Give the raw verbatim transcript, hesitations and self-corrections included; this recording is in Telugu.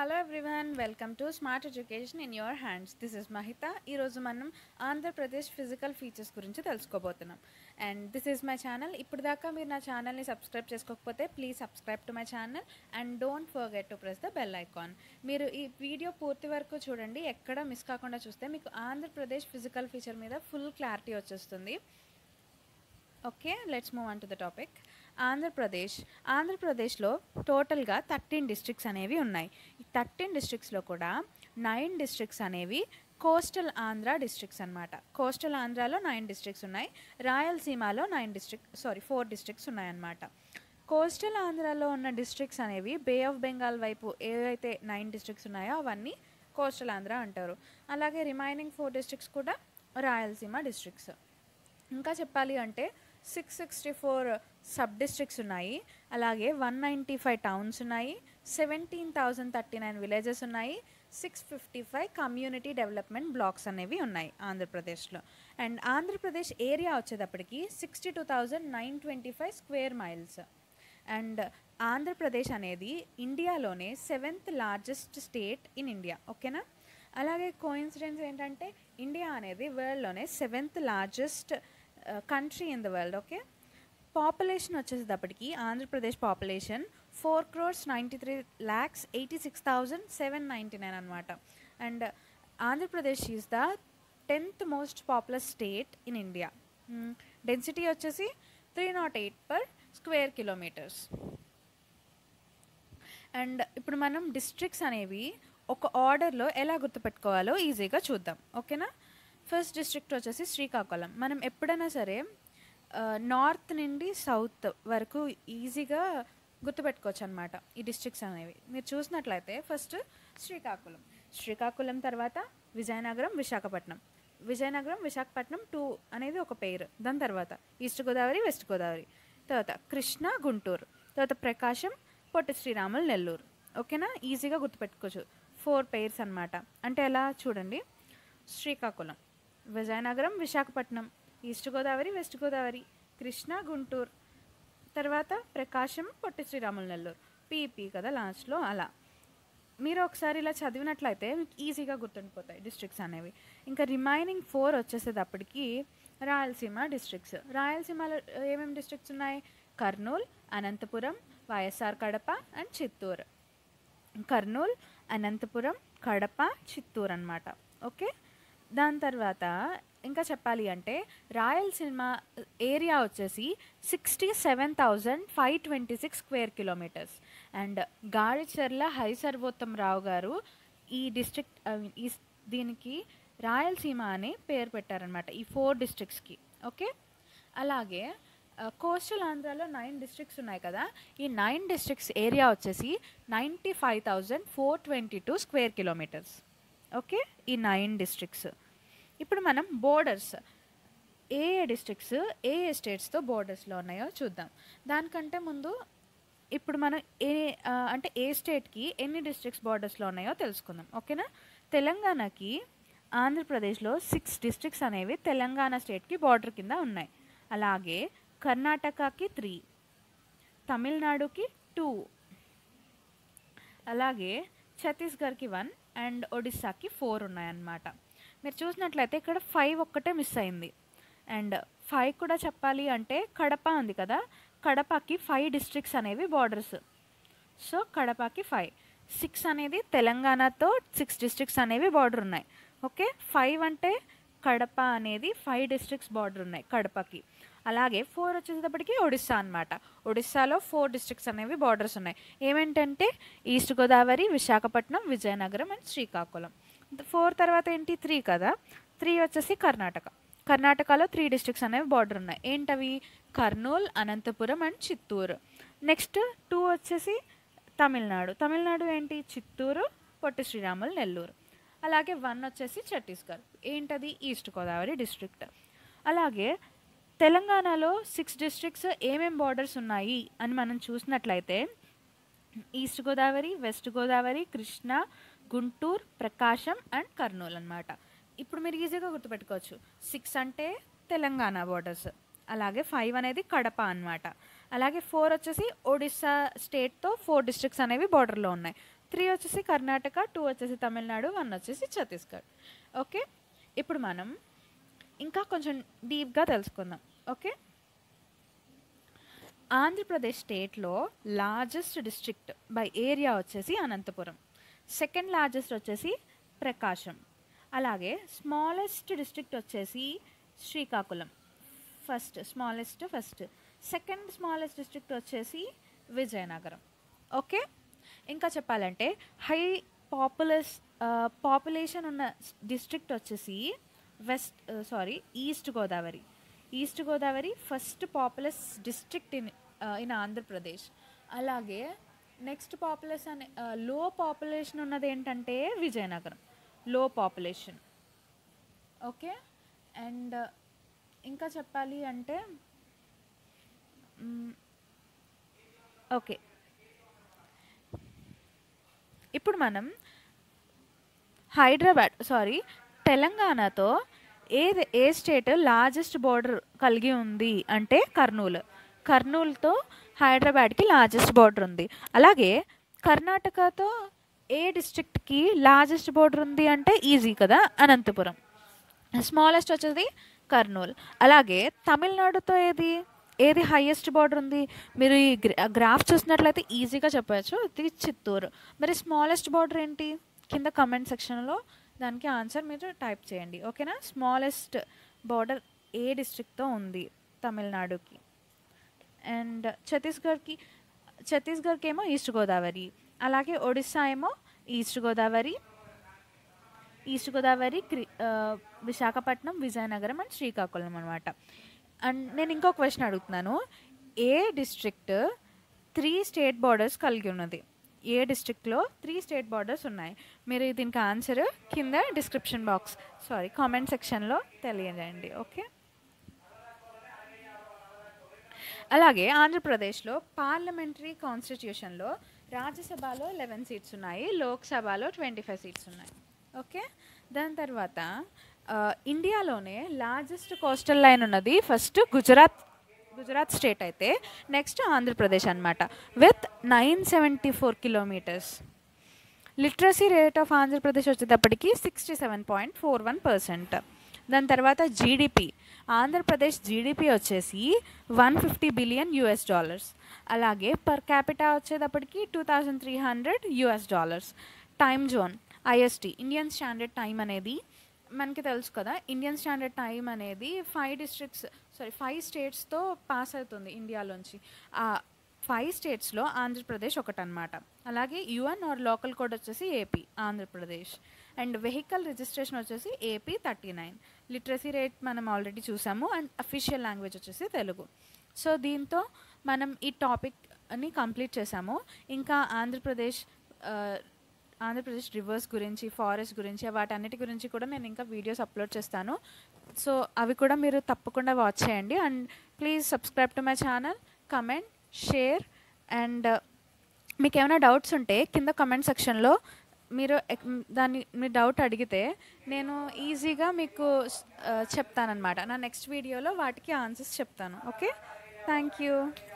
Hello everyone, welcome to Smart Education in your hands. This is Mahita. ఈ రోజు మనం ఆంధ్రప్రదేశ్ ఫిజికల్ ఫీచర్స్ గురించి తెలుసుకోబోతున్నాం. And this is my channel. ఇప్పుడు దాకా మీరు నా ఛానల్ని సబ్స్క్రైబ్ చేసుకోకపోతే please subscribe to my channel and don't forget to press the bell icon. మీరు ఈ వీడియో పూర్తి వరకు చూడండి, ఎక్కడ మిస్ కాకుండా చూస్తే మీకు ఆంధ్రప్రదేశ్ ఫిజికల్ ఫీచర్ మీద ఫుల్ క్లారిటీ వచ్చేస్తుంది. Okay, let's move on to the topic. Andhra Pradesh ఆంధ్రప్రదేశ్లో టోటల్గా థర్టీన్ డిస్ట్రిక్ట్స్ అనేవి ఉన్నాయి. ఈ థర్టీన్ డిస్ట్రిక్ట్స్లో కూడా నైన్ డిస్ట్రిక్ట్స్ అనేవి కోస్టల్ ఆంధ్ర డిస్ట్రిక్ట్స్ అనమాట. కోస్టల్ ఆంధ్రాలో నైన్ డిస్ట్రిక్ట్స్ ఉన్నాయి, రాయలసీమలో nine district sorry four districts ఉన్నాయన్నమాట. కోస్టల్ ఆంధ్రాలో ఉన్న డిస్ట్రిక్ట్స్ అనేవి బే ఆఫ్ బెంగాల్ వైపు ఏవైతే నైన్ డిస్ట్రిక్ట్స్ ఉన్నాయో అవన్నీ కోస్టల్ ఆంధ్ర అంటారు. అలాగే రిమైనింగ్ ఫోర్ డిస్ట్రిక్ట్స్ కూడా రాయలసీమ డిస్ట్రిక్ట్స్. ఇంకా చెప్పాలి అంటే six sixty four sub districts ఉన్నాయి, అలాగే వన్ నైంటీ ఫైవ్ టౌన్స్ ఉన్నాయి, seventeen thousand thirty nine villages ఉన్నాయి, six fifty five community development blocks అనేవి ఉన్నాయి ఆంధ్రప్రదేశ్లో. అండ్ ఆంధ్రప్రదేశ్ ఏరియా వచ్చేటప్పటికి sixty two thousand nine twenty five square miles. And Andhra Pradesh అనేది ఇండియాలోనే seventh largest state in India. ఓకేనా? అలాగే కోఇన్సిడెన్స్ ఏంటంటే ఇండియా అనేది వరల్డ్లోనే seventh largest country in the world. Okay, population వచ్చేసేటప్పటికి Andhra Pradesh population four crores ninety three lakhs eighty six thousand seven ninety nine అనమాట. And Andhra Pradesh is the tenth most popular state in India. Density వచ్చేసి three nought eight per square kilometres. And ఇప్పుడు మనం డిస్ట్రిక్ట్స్ అనేవి ఒక ఆర్డర్లో ఎలా గుర్తుపెట్టుకోవాలో ఈజీగా చూద్దాం. ఓకేనా? ఫస్ట్ డిస్ట్రిక్ట్ వచ్చేసి శ్రీకాకుళం. మనం ఎప్పుడైనా సరే నార్త్ నుండి సౌత్ వరకు ఈజీగా గుర్తుపెట్టుకోవచ్చు అనమాట ఈ డిస్ట్రిక్ట్స్ అనేవి. మీరు చూసినట్లయితే ఫస్ట్ శ్రీకాకుళం, శ్రీకాకుళం తర్వాత విజయనగరం, విశాఖపట్నం, విజయనగరం విశాఖపట్నం టూ అనేది ఒక పేరు. దాని తర్వాత ఈస్ట్ గోదావరి, వెస్ట్ గోదావరి, తర్వాత కృష్ణా, గుంటూరు, తర్వాత ప్రకాశం, పొట్టి శ్రీరాములు, నెల్లూరు. ఓకేనా? ఈజీగా గుర్తుపెట్టుకోవచ్చు. ఫోర్ పేర్స్ అనమాట. అంటే ఎలా చూడండి, శ్రీకాకుళం, విజయనగరం, విశాఖపట్నం, ఈస్ట్ గోదావరి, వెస్ట్ గోదావరి, కృష్ణా, గుంటూరు, తర్వాత ప్రకాశం, పొట్టి శ్రీరాములు, నెల్లూరు, పీపీ కదా లాస్ట్లో. అలా మీరు ఒకసారి ఇలా చదివినట్లయితే మీకు ఈజీగా గుర్తుండిపోతాయి డిస్ట్రిక్ట్స్ అనేవి. ఇంకా రిమైనింగ్ ఫోర్ వచ్చేసేటప్పటికి రాయలసీమ డిస్ట్రిక్ట్స్. రాయలసీమలో ఏమేమి డిస్ట్రిక్ట్స్ ఉన్నాయి? Kurnool, Anantapur, YSR Kadapa and Chittoor. కర్నూలు, అనంతపురం, కడప, చిత్తూరు అనమాట. ఓకే, దాని తర్వాత ఇంకా చెప్పాలి అంటే రాయలసీమ ఏరియా వచ్చేసి sixty seven thousand five twenty six square kilometres. And Gadicherla Harisarvottam Rao garu ఈ డిస్ట్రిక్ట్ ఈ దీనికి రాయలసీమ అనే పేరు పెట్టారనమాట ఈ ఫోర్ డిస్ట్రిక్ట్స్కి. ఓకే, అలాగే కోస్టల్ ఆంధ్రాలో నైన్ డిస్ట్రిక్ట్స్ ఉన్నాయి కదా, ఈ నైన్ డిస్ట్రిక్ట్స్ ఏరియా వచ్చేసి ninety five thousand four twenty two square kilometres. Okay, ఈ నైన్ డిస్ట్రిక్ట్స్. ఇప్పుడు మనం బోర్డర్స్ ఏ ఏ డిస్ట్రిక్ట్స్ ఏ ఏ స్టేట్స్తో బోర్డర్స్లో ఉన్నాయో చూద్దాం. దానికంటే ముందు ఇప్పుడు మనం ఏ అంటే ఏ స్టేట్కి ఎన్ని డిస్ట్రిక్ట్స్ బోర్డర్స్లో ఉన్నాయో తెలుసుకుందాం. ఓకేనా? తెలంగాణకి ఆంధ్రప్రదేశ్లో సిక్స్ డిస్ట్రిక్ట్స్ అనేవి తెలంగాణ స్టేట్కి బార్డర్ కింద ఉన్నాయి. అలాగే కర్ణాటకకి త్రీ, తమిళనాడుకి టూ, అలాగే ఛత్తీస్గఢ్కి వన్ అండ్ ఒడిస్సాకి ఫోర్ ఉన్నాయన్నమాట. మీరు చూసినట్లయితే ఇక్కడ ఫైవ్ ఒక్కటే మిస్ అయింది. అండ్ ఫైవ్ కూడా చెప్పాలి అంటే కడప ఉంది కదా, కడపకి ఫైవ్ డిస్ట్రిక్ట్స్ అనేవి బార్డర్స్. సో కడపకి ఫైవ్, సిక్స్ అనేది తెలంగాణతో సిక్స్ డిస్ట్రిక్ట్స్ అనేవి బార్డర్ ఉన్నాయి. ఓకే, ఫైవ్ అంటే కడప అనేది ఫైవ్ డిస్ట్రిక్ట్స్ బార్డర్ ఉన్నాయి కడపకి. అలాగే ఫోర్ వచ్చేటప్పటికి ఒడిస్సా అనమాట. ఒడిస్సాలో ఫోర్ డిస్ట్రిక్ట్స్ అనేవి బార్డర్స్ ఉన్నాయి. ఏమేంటంటే east Godavari, Visakhapatnam, Vizianagaram and Srikakulam. Four తర్వాత ఏంటి? త్రీ కదా, త్రీ వచ్చేసి కర్ణాటక. కర్ణాటకలో త్రీ డిస్ట్రిక్ట్స్ అనేవి బార్డర్ ఉన్నాయి. ఏంటవి? Kurnool, Anantapur and Chittoor. Next two వచ్చేసి తమిళనాడు. తమిళనాడు ఏంటి? చిత్తూరు, పొట్టి శ్రీరాములు, నెల్లూరు. అలాగే వన్ వచ్చేసి ఛత్తీస్గఢ్. ఏంటది? East Godavari district. అలాగే తెలంగాణలో సిక్స్ డిస్ట్రిక్ట్స్ ఏమేం బార్డర్స్ ఉన్నాయి అని మనం చూసినట్లయితే east Godavari, west Godavari, Krishna, Guntur, Prakasam and Kurnool అనమాట. ఇప్పుడు మీరు ఈజీగా గుర్తుపెట్టుకోవచ్చు. సిక్స్ అంటే తెలంగాణ బార్డర్స్, అలాగే ఫైవ్ అనేది కడప అనమాట. అలాగే ఫోర్ వచ్చేసి ఒడిస్సా స్టేట్తో ఫోర్ డిస్ట్రిక్ట్స్ అనేవి బార్డర్లో ఉన్నాయి. త్రీ వచ్చేసి కర్ణాటక, టూ వచ్చేసి తమిళనాడు, వన్ వచ్చేసి ఛత్తీస్గఢ్. ఓకే, ఇప్పుడు మనం ఇంకా కొంచెం డీప్గా తెలుసుకుందాం. ఓకే, ఆంధ్రప్రదేశ్ స్టేట్లో లార్జెస్ట్ డిస్ట్రిక్ట్ బై ఏరియా వచ్చేసి అనంతపురం, సెకండ్ లార్జెస్ట్ వచ్చేసి ప్రకాశం, అలాగే స్మాలెస్ట్ డిస్ట్రిక్ట్ వచ్చేసి Srikakulam. First smallest first second smallest district వచ్చేసి విజయనగరం. ఓకే, ఇంకా చెప్పాలంటే హై పాపులస్ పాపులేషన్ ఉన్న డిస్ట్రిక్ట్ వచ్చేసి west sorry east Godavari. East Godavari first populous district in in Andhra Pradesh. అలాగే నెక్స్ట్ పాపులస్ అనే లో పాపులేషన్ ఉన్నది ఏంటంటే విజయనగరం, లో పాపులేషన్. ఓకే, అండ్ ఇంకా చెప్పాలి అంటే ఓకే ఇప్పుడు మనం హైదరాబాద్ సారీ తెలంగాణతో ఏ ఏ స్టేట్ లార్జెస్ట్ బోర్డర్ కలిగి ఉంది అంటే కర్నూలు. కర్నూలుతో హైదరాబాద్కి లార్జెస్ట్ బోర్డర్ ఉంది. అలాగే కర్ణాటకతో ఏ డిస్ట్రిక్ట్కి లార్జెస్ట్ బోర్డర్ ఉంది అంటే ఈజీ కదా, అనంతపురం. స్మాలెస్ట్ వచ్చేది కర్నూలు. అలాగే తమిళనాడుతో ఏది ఏది హైయెస్ట్ బార్డర్ ఉంది? మీరు ఈ గ్రాఫ్ చూసినట్లయితే ఈజీగా చెప్పచ్చు, ఇది చిత్తూరు. మరి స్మాలెస్ట్ బార్డర్ ఏంటి? కింద కమెంట్ సెక్షన్లో దానికి ఆన్సర్ మీరు టైప్ చేయండి. ఓకేనా, స్మాలెస్ట్ బార్డర్ ఏ డిస్ట్రిక్ట్తో ఉంది తమిళనాడుకి. అండ్ ఛత్తీస్గఢ్కి ఛత్తీస్గఢ్కి ఏమో ఈస్ట్ గోదావరి, అలాగే ఒడిస్సా ఏమో east Godavari east Godavari Visakhapatnam, Vizianagaram and Srikakulam అనమాట. అండ్ నేను ఇంకో క్వశ్చన్ అడుగుతున్నాను, ఏ డిస్ట్రిక్ట్ త్రీ స్టేట్ బార్డర్స్ కలిగి ఉన్నది? ఏ డిస్ట్రిక్ట్లో త్రీ స్టేట్ బార్డర్స్ ఉన్నాయి? మీరు దీనికి ఆన్సర్ కింద డిస్క్రిప్షన్ బాక్స్ సారీ కామెంట్ సెక్షన్లో తెలియజేయండి. ఓకే, అలాగే ఆంధ్రప్రదేశ్లో పార్లమెంటరీ కాన్స్టిట్యూషన్లో రాజ్యసభలో లెవెన్ సీట్స్ ఉన్నాయి, లోక్సభలో ట్వంటీ ఫైవ్ సీట్స్ ఉన్నాయి. ఓకే, దాని తర్వాత ఇండియాలోనే లార్జెస్ట్ కోస్టల్ లైన్ ఉన్నది ఫస్ట్ గుజరాత్ గుజరాత్ స్టేట్ అయితే నెక్స్ట్ ఆంధ్రప్రదేశ్ అనమాట, with nine seventy four kilometres. Literacy rate of Andhra Pradesh వచ్చేటప్పటికి sixty seven point four one percent. దాని తర్వాత జీడిపి, ఆంధ్రప్రదేశ్ జీడిపి వచ్చేసి one fifty billion US dollars. అలాగే పర్ క్యాపిటా వచ్చేటప్పటికి two thousand three hundred US dollars. Time zone IST Indian standard time అనేది మనకి తెలుసు కదా, ఇండియన్ స్టాండర్డ్ టైం అనేది ఫైవ్ డిస్ట్రిక్ట్స్ సారీ ఫైవ్ స్టేట్స్తో పాస్ అవుతుంది ఇండియాలోంచి. ఆ ఫైవ్ స్టేట్స్లో ఆంధ్రప్రదేశ్ ఒకటి అనమాట. అలాగే యుఎన్ ఆర్ లోకల్ కోడ్ వచ్చేసి AP, Andhra Pradesh. And vehicle registration వచ్చేసి AP thirty nine. Literacy rate మనం ఆల్రెడీ చూసాము. అండ్ అఫీషియల్ లాంగ్వేజ్ వచ్చేసి తెలుగు. సో దీంతో మనం ఈ టాపిక్ని కంప్లీట్ చేసాము. ఇంకా ఆంధ్రప్రదేశ్ ఆంధ్రప్రదేశ్ రివర్స్ గురించి, ఫారెస్ట్ గురించి, వాటన్నిటి గురించి కూడా నేను ఇంకా వీడియోస్ అప్లోడ్ చేస్తాను. సో అవి కూడా మీరు తప్పకుండా వాచ్ చేయండి. And please subscribe to my channel, comment, share. And మీకు ఏమైనా డౌట్స్ ఉంటే కింద కమెంట్ సెక్షన్లో మీరు దాన్ని మీ డౌట్ అడిగితే నేను ఈజీగా మీకు చెప్తానన్నమాట. నా నెక్స్ట్ వీడియోలో వాటికి ఆన్సర్స్ చెప్తాను. Okay, thank you.